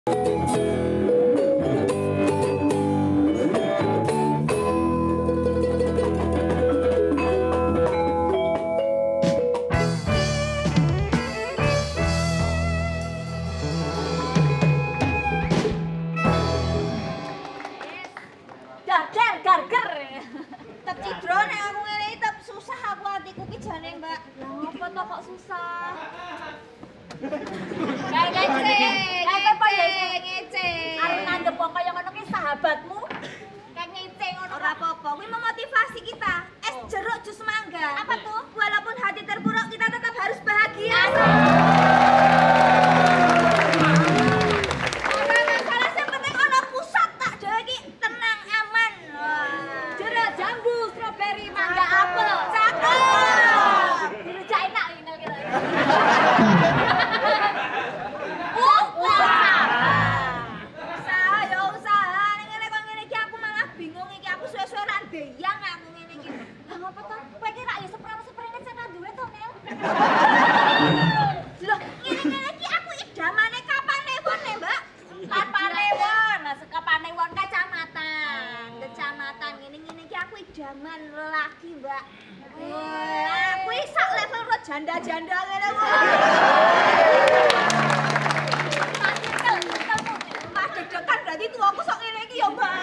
Janda-janda ngene kok. Mas dedekan berarti tuaku sok ngene iki ya, Mbak.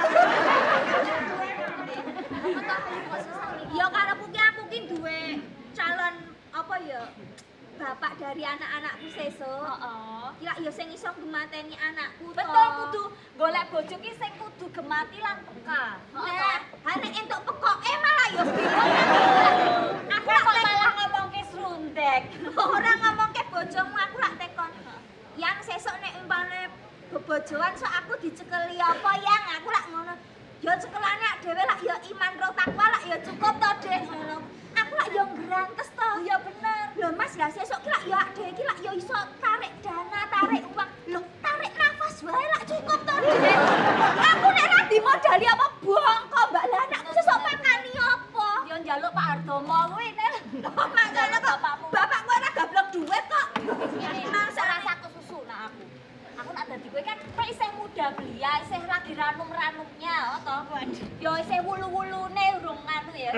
Ya karepku ki aku ki duwe calon apa ya? Bapak dari anak-anakku sesuk. Heeh. Kira ya sing iso ngemateni anakku to. Betul kudu golek bojo ki sing kudu gemati lan peka. Nah, nek entuk pekoke malah ya bingung. Aku malah ngomongke srundek. Ora ngomongke bojomu, aku lak tekon. Yang sesuk nek umpane bebojoan sok aku dicekeli apa yang aku lak ngono. Ya cekelane dhewe lak ya iman ro takwa lak ya cukup to, Dek. Aku lak ya ngrantes to. Iya bener. Lho Mas, lah sesuk ki lak ya dhewe iki lak ya iso tarik dana, tarik uang. Lho, tarik nafas wae lak cukup to, Dek. Aku nek ra dimodali apa bongko, Mbak. Lah anakku sesuk makani apa? Yo njaluk Pak Hartomo kuwi Nel. Makane kok bapakku ora gablok dhuwit kok. Mangsa rasaku susu nak aku. Aku nak dadi kowe kan kok isih muda belia, isih lagi ranum-ranumnya to. Yo isih wulu-wulune urung anu ya.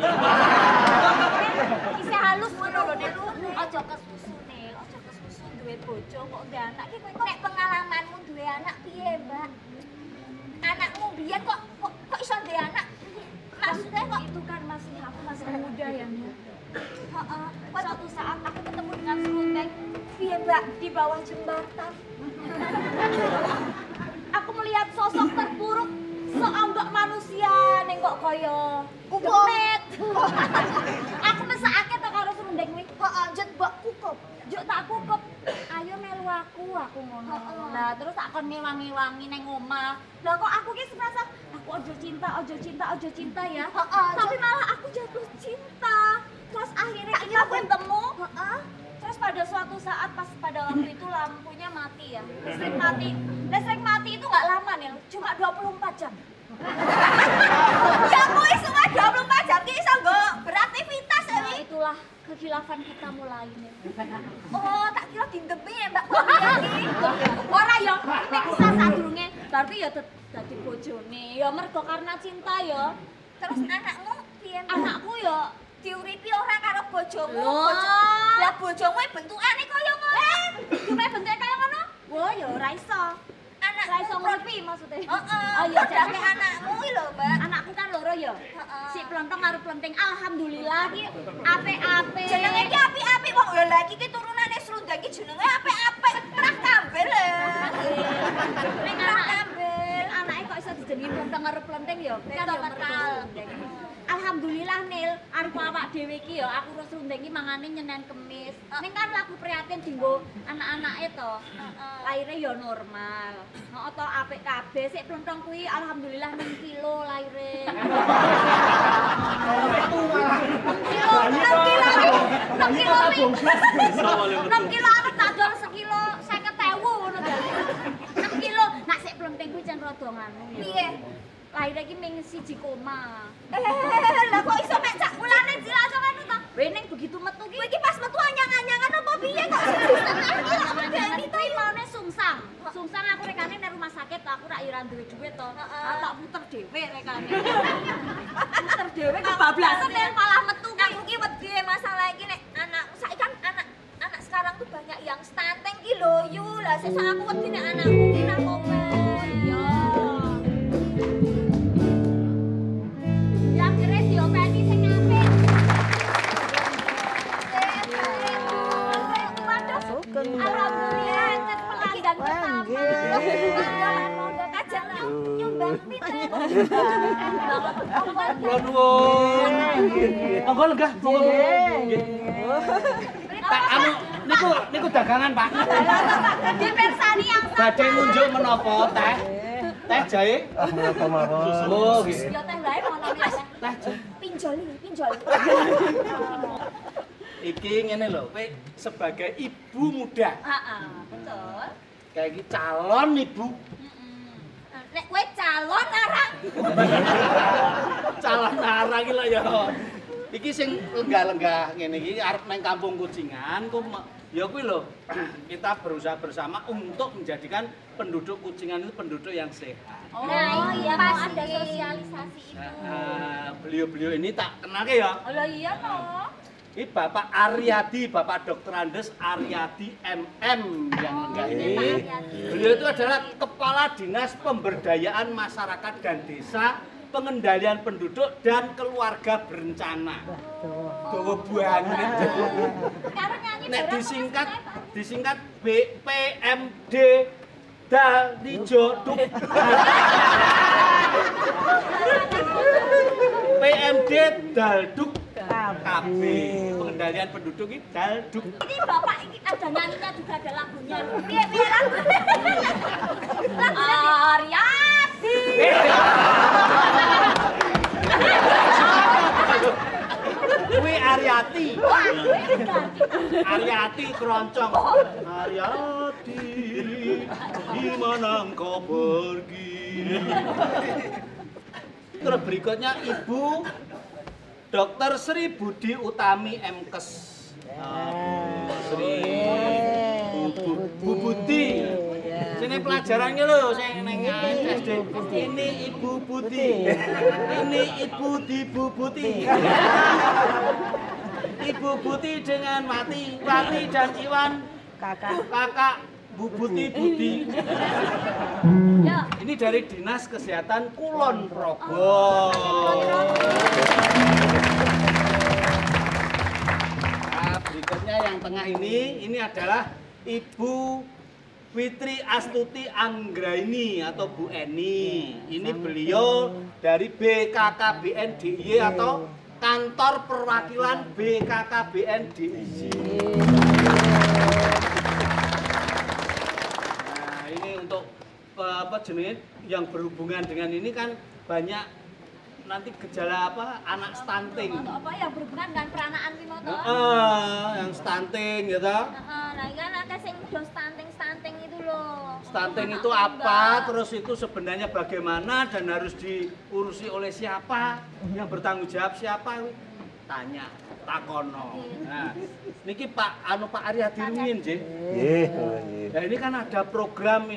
Isih halus ngono lho Nek. Aja kesusu Nel, aja kesusu duwe bojo kok duwe anak ki kowe nek pengalamanmu duwe anak piye, Mbak? Anakmu biyen kok iso duwe anak? Maksudnya kok itu kan aku masih muda ya, Nek. heeh, suatu saat aku ketemu dengan Srundeng. Piye, Mbak, di bawah jembatan. Aku melihat sosok terpuruk seonggok manusia ning kok kaya kemet. Aku mesakake to karo Srundeng kuwi. Heeh, jet mbok kukup. Juk tak kukup. Ayo melu aku ngono. Lah terus tak kon ngewangi-wangi ning omah. Lah kok aku ki merasa aku ojo cinta ya. Tapi malah aku jatuh cinta. Terus akhirnya kita bertemu. Terus pada suatu saat pas pada waktu itu lampunya mati ya. Listrik mati itu nggak lama nih, cuma 24 jam. Ya kuwi semua 24 jam ki iso nggo beraktivitas ya, Nah, itulah kekhilafan kita mulai nih. Oh, tak kira dindemi ya, Mbak. Ora ya, nek bisa sadurunge berarti ya dadi bojone. Ya mergo karena cinta ya. Terus anakmu piye? Anakku ya Diuripi ora karo bojomu. Loh. Lah bojomu bentukane kaya ngono. cuma bentuknya kayak ngono. Wah, ya ora iso. Anak Ora iso nguripi maksudnya. Heeh. Oh iya, Jake anakmu iki lho, Mbak. Anakku kan loro ya. Heeh. Si Plontong karo Plonting alhamdulillah ki apik-apik. Jenenge iki apik-apik wong lho lagi ki turunane Srundeng iki jenenge apik-apik. Trah kambel. Nek anake kok iso dijenengi Plontong karo Plonting ya. Kan ya Betul. Alhamdulillah Nil, arep awak dhewe iki ya aku terus Srundeng iki mangane Senin Kemis. Ning kan laku prihatin dinggo anak-anake to. Laire ya normal. Heeh to apik kabeh. Sik Plontong kuwi alhamdulillah 6 kilo laire. 6 kilo arep tak dol sekilo 50.000 ngono to. 6 kilo. Nak sik Plonting kuwi jan rada nganu ya. Piye? lahir iki ming 1 koma. Lah kok iso mek cak mulane jelas ngono to? Bening begitu metu ki. Kowe iki pas metu anyang-anyangan apa piye kok? Jadi to maune sungsang. Sungsang aku rekane nang rumah sakit aku rak ira duwe dhuwit to. Tak puter dhewe rekane. Puter dhewe kebablasan nek malah metu ki. Aku ki wedi masalah iki nek anakku saiki kan anak sekarang tuh banyak yang stunting ki lho yu. Lah sesuk aku wedi nek anakku ki nang omah. Iya. Yang kere diopeni sing apik. Alhamdulillah tes pelanggan pertama. Monggo kajang nyumbang pite. Kula nuwun. Monggo lenggah, monggo. Pak anu niku dagangan, Pak. Dipersani yang Badhe ngunjuk menapa teh? Teh jahe? Menapa mawon. Oh, nggih. Ya teh wae ngono ya. Teh jahe. pinjol. Iki ngene lho, kowe sebagai ibu muda, Heeh, betul. kayak iki calon ibu, Nek kowe calon arang. calon arang iki lho ya. Iki sing lenggah-lenggah ngene iki arep nang kampung Kucingan, ya kuwi lho. Kita berusaha bersama untuk menjadikan penduduk Kucingan itu penduduk yang sehat. Oh, Nah, iya pas mau ada ada sosialisasi itu. Beliau-beliau ini tak kenalke ya. Oh iya toh. Ini Bapak Aryadi, Bapak Dr. Andes Aryadi MM yang lenggah ini. Beliau itu adalah Kepala Dinas Pemberdayaan Masyarakat dan Desa, Pengendalian Penduduk dan Keluarga Berencana. Dawa banget. Karo nyanyi Nek bareng disingkat BPMD Dal Nijo Duk. PMD Dalduk KB, pengendalian penduduk ini Dalduk. Ini Bapak ini ada nyanyinya juga ada lagunya. Piye lagu? Aryadi. Kuwi Aryati. Aryati keroncong. Aryati, di mana engkau pergi? Terus berikutnya Ibu Dr. Sri Budi Utami MKes. Bu Sri Bu Budi. Sini pelajarannya loh, saya neng SD. Ini Ibu Budi. Ini Ibu Dibubuti. Ibu Buti dengan Wati dan Iwan. Kakak Bubuti Budi. Ya. Ini dari Dinas Kesehatan Kulon Progo. Nah, berikutnya yang tengah ini adalah Ibu Fitri Astuti Anggraini atau Bu Eni. Ini beliau dari BKKBN DIY atau Kantor Perwakilan BKKBN DIY. Nah, ini untuk apa jenis yang berhubungan dengan ini kan banyak nanti gejala apa anak stunting. Apa yang berhubungan dengan peranaan ki mau to? Yang stunting gitu. Nah, iki kan akeh sing do stunting itu loh. Stunting itu apa, terus itu sebenarnya bagaimana dan harus diurusi oleh siapa, yang bertanggung jawab siapa, tanya, takono. Nah, niki Pak Aryadi rumiyin nggih. Nggih. Nah, ini kan ada program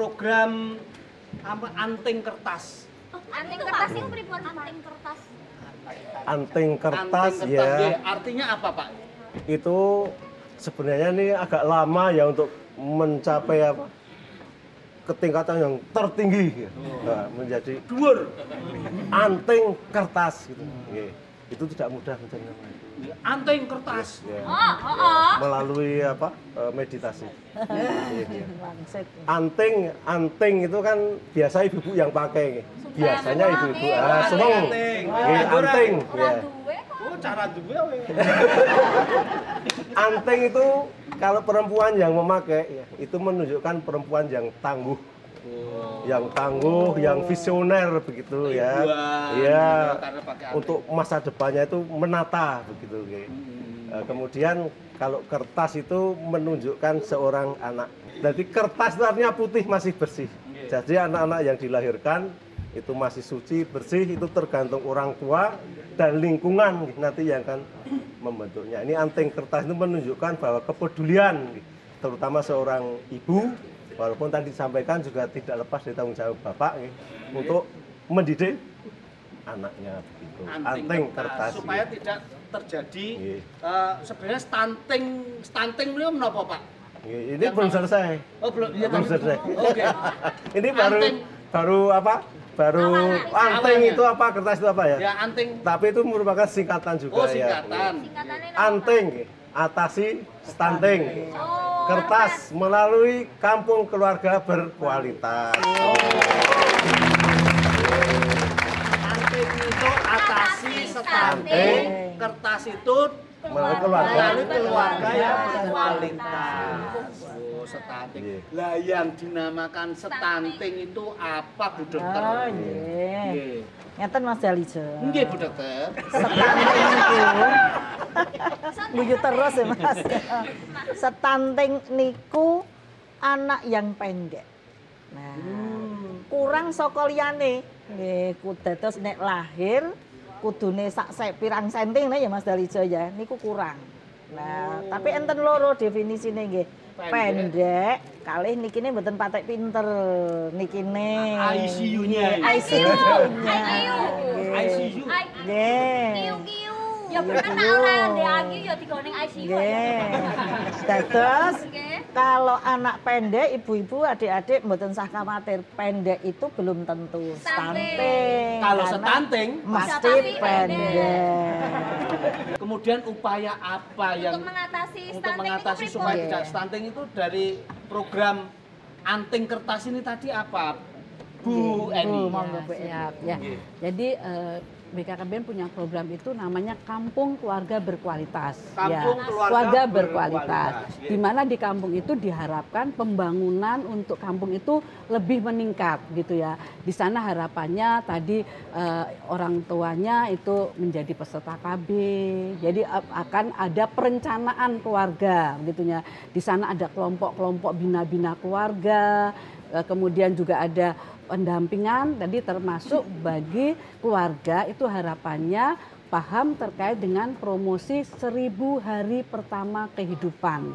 apa anting kertas. Anting kertas itu pripun anting kertas? Anting kertas Anting ya. nggih. Artinya apa, Pak? Itu sebenarnya ini agak lama ya untuk mencapai apa? Ketingkatan yang tertinggi. Nah, menjadi Dhuwur. anting kertas gitu. Nggih. Itu tidak mudah mencari Anting kertas. ya. Oh. Melalui apa? Meditasi. Iya. Anting itu kan biasa ibu-ibu yang pakai. Biasanya ibu-ibu. Semong. Anting. Anting. Ora Ya. duwe kok. Oh, cara duwe. Anting itu kalau perempuan yang memakai ya, itu menunjukkan perempuan yang tangguh. Yang tangguh, yang visioner begitu ya. Iya. Untuk masa depannya itu menata begitu. Kemudian kalau kertas itu menunjukkan seorang anak. Jadi kertas itu artinya putih masih bersih. Jadi anak-anak yang dilahirkan itu masih suci, bersih, itu tergantung orang tua dan lingkungan nanti yang akan membentuknya. Ini anting kertas itu menunjukkan bahwa kepedulian, terutama seorang ibu, walaupun tadi disampaikan juga tidak lepas dari tanggung jawab bapak untuk mendidik anaknya begitu. Anting kertas supaya tidak terjadi sebenarnya stunting beliau menapa Pak? Ini belum selesai. Oh belum, iya belum selesai. Oke. Ini baru apa? Baru anting itu apa? Kertas itu apa ya? Ya anting. Tapi itu merupakan singkatan juga oh, singkatan. Ya. Anting, atasi stunting. Kertas melalui kampung keluarga berkualitas. Anting itu atasi stunting, kertas itu melalui keluarga yang berkualitas. Oh, stunting. Lah yang dinamakan stunting itu apa Bu Dokter? Oh, nggih. Ngeten Mas Dalijo. Nggih Bu Dokter. Stunting niku. Guyu terus ya Mas. Stunting niku anak yang pendek. Nah, kurang saka liyane. Nggih, dados nek lahir kudune sak pirang senting ya Mas Dalijo ya, niku kurang. Nah, tapi enten loro definisine nggih. Pendek, kalih nikine mboten patek pinter nikine. ICU-nya. ICU-nya. ICU. Nggih. Kiu-kiu. Ya bener nek ora ndek ICU ya digone ICU. Nggih. Dados kalau anak pendek, ibu-ibu, adik-adik mboten usah khawatir. Pendek itu belum tentu stunting. Kalau stunting mesti pendek. Kemudian upaya apa yang untuk mengatasi supaya tidak stunting itu dari program anting kertas ini tadi apa, Bu Eni? Monggo Bu Eni. Ya. Jadi BKKBN punya program itu namanya Kampung Keluarga Berkualitas. Kampung Keluarga Berkualitas. Di mana di kampung itu diharapkan pembangunan untuk kampung itu lebih meningkat gitu ya. Di sana harapannya tadi orang tuanya itu menjadi peserta KB. Jadi akan ada perencanaan keluarga gitu ya. Di sana ada kelompok-kelompok bina-bina keluarga. Kemudian juga ada pendampingan tadi termasuk bagi keluarga itu harapannya paham terkait dengan promosi 1000 hari pertama kehidupan.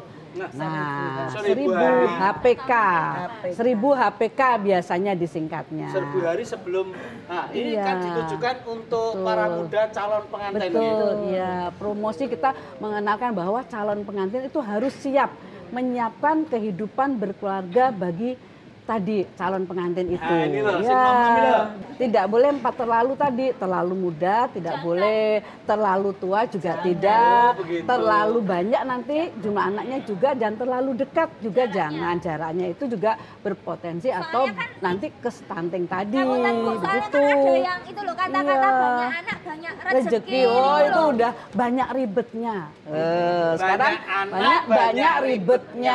Nah, 1000 HPK. 1000 HPK biasanya disingkatnya. 1000 hari sebelum ini kan ditujukan untuk para muda calon pengantin. Betul, ya. Promosi kita mengenalkan bahwa calon pengantin itu harus siap menyiapkan kehidupan berkeluarga bagi tadi calon pengantin itu. Nah, ini loh, ya, tidak boleh terlalu muda, tidak boleh terlalu tua juga tidak, terlalu banyak nanti jumlah anaknya juga, dan terlalu dekat juga jangan, jaraknya itu juga berpotensi atau nanti ke stunting tadi. Begitu. Ada yang itu loh kata-kata banyak anak banyak rezeki. Oh itu udah banyak ribetnya. Sekarang banyak ribetnya.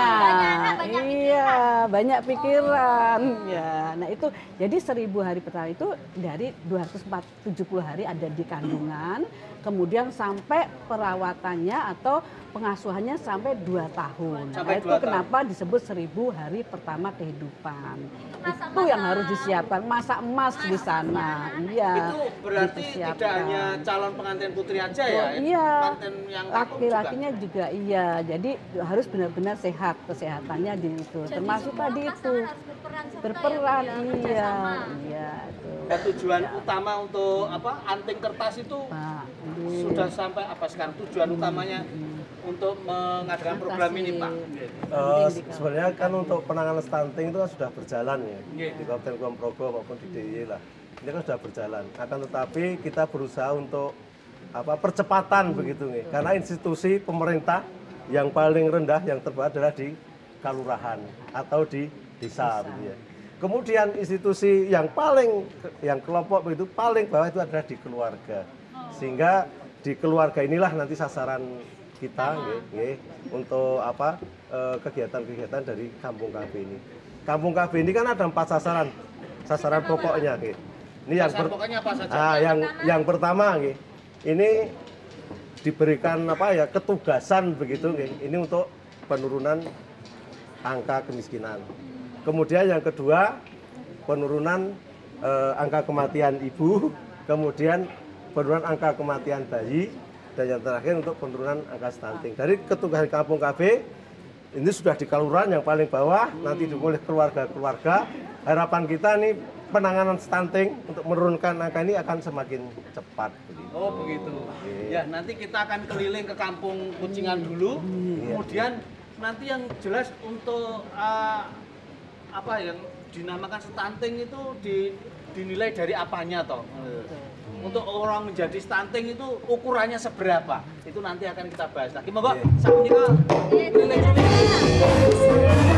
Iya, banyak pikiran. Ya, nah itu jadi 1000 hari pertama itu dari 270 hari ada di kandungan, kemudian sampai perawatannya atau pengasuhannya sampai 2 tahun. Nah, itu kenapa disebut 1000 hari pertama kehidupan. Itu yang harus disiapkan, masa emas di sana. Iya. Itu berarti tidak hanya calon pengantin putri aja ya? Iya. Pengantin yang laki-lakinya juga iya. Jadi harus benar-benar sehat kesehatannya di itu. Termasuk tadi itu berperan iya. Iya itu. Dan tujuan utama untuk apa? Anting kertas itu sudah sampai apa sekarang tujuan utamanya untuk mengadakan program ini Pak? Sebenarnya kan untuk penanganan stunting itu kan sudah berjalan ya di Kabupaten Kulon Progo maupun di DIY lah. Ini kan sudah berjalan. Akan tetapi kita berusaha untuk percepatan begitu nih. Karena institusi pemerintah yang paling rendah yang terbaik adalah di kelurahan atau di desa gitu ya. Kemudian institusi yang kelompok begitu paling bawah itu adalah di keluarga. Sehingga di keluarga inilah nanti sasaran kita untuk kegiatan-kegiatan dari Kampung KB ini. Kampung KB ini kan ada 4 sasaran pokoknya. Ini pokoknya apa saja? Yang pertama ini diberikan ketugasan begitu ini untuk penurunan angka kemiskinan. Kemudian yang kedua penurunan angka kematian ibu, kemudian penurunan angka kematian bayi, dan yang terakhir untuk penurunan angka stunting. Dari ketugas kampung KB ini sudah di kelurahan yang paling bawah, nanti didukung oleh keluarga-keluarga. Harapan kita nih penanganan stunting untuk menurunkan angka ini akan semakin cepat. Oh begitu. Ya nanti kita akan keliling ke kampung Kucingan dulu, kemudian nanti yang jelas untuk apa yang dinamakan stunting itu dinilai dari apanya toh? Untuk orang menjadi stunting itu ukurannya seberapa? Itu nanti akan kita bahas lagi. Monggo, sak menika keliling-keliling.